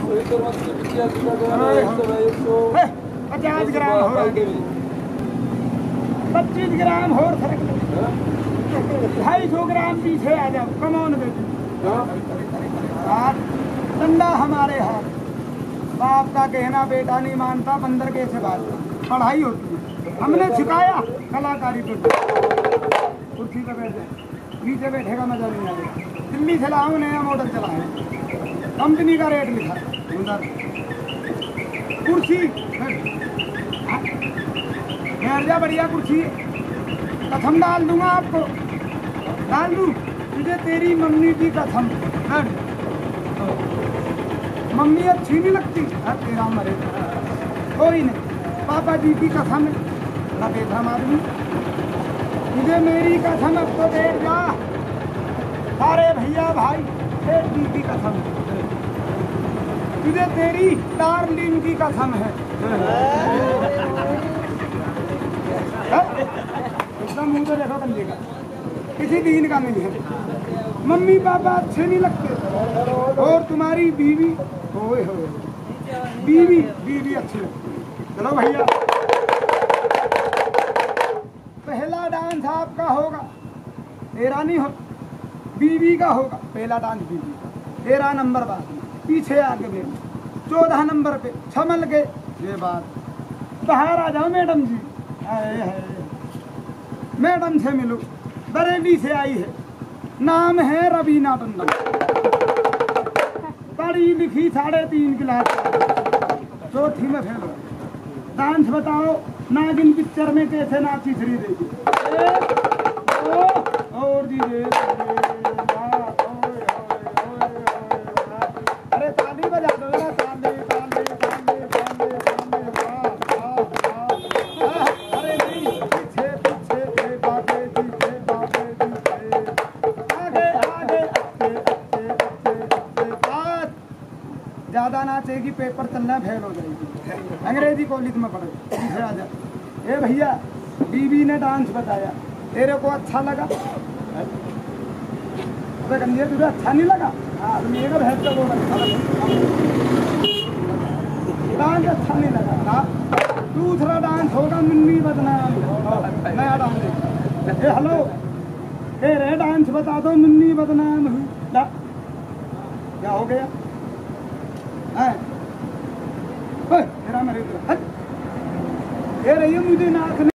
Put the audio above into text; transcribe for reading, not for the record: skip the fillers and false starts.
50 ग्राम हो 25 ग्राम हो 250 ग्राम पीछे आ जाओ। कमौन बेटी डंडा हमारे हाथ। बाप का कहना बेटा नहीं मानता, बंदर कैसे बात। पढ़ाई होती है, हमने सिखाया कलाकारी को। कुर्सी पे बैठ जाए, नीचे बैठेगा मजा नहीं आएगा। दिल्ली से लाऊं, नया मॉडल चला है, कंपनी का रेट लिखा उधर। कुर्सी बैठ जा, बढ़िया कुर्सी। कसम डाल दूंगा आपको, डाल दूं तुझे तेरी मम्मी की कसम। मम्मी अच्छी नहीं लगती, तेरा मरे कोई नहीं। पापा जी की कसम है, बेशरम आदमी। तुझे मेरी कसम, अब तो बैठ जा। सारे भैया भाई सेठ जी की कसम है, तुझे तेरी डार्लिंग की कसम है। एकदम मुँह तो देखो बंदे का, किसी दीन का नहीं है। मम्मी पापा अच्छे नहीं लगते, और तुम्हारी बीवी होए होए बीवी अच्छी लगती। चलो भैया, पहला डांस आपका होगा, तेरा नहीं हो, बीवी का होगा। पहला डांस बीवी का, 13 नंबर बात पीछे आके बैठ, 14 नंबर पे छमल के ये बात। बाहर आ जाओ मैडम जी। मैडम से मिलो, बरेली से आई है, नाम है रवीना टंडन, पढ़ी लिखी 3.5 क्लास, चौथी में फेल हो। डांस बताओ, नागिन पिक्चर में कैसे नाची श्री देवी। और जी अरे ताली बजा दो ना, ताली ताली ताली ताली अरे नहीं, पीछे पीछे बाबे जी, बाबे जी आगे आगे बात। ज्यादा नाचेगी पेपर चलना फेल हो जाएगी। अंग्रेजी कॉलेज में पढ़े, पीछे आ जा। ए भैया, बीवी ने डांस बताया, तेरे को अच्छा लगा? अबे गंजे, तुझे अच्छा नहीं लगा? हाँ, मेरा भैंस का बोल अच्छा लगा, डांस अच्छा नहीं लगा। हाँ, दूसरा डांस होगा मुन्नी बदनाम, नया डांस। ए हेलो, कह रहे डांस बता दो, मुन्नी बदनाम हूँ। क्या हो गया? तेरा मेरे ये रही मुझे नाक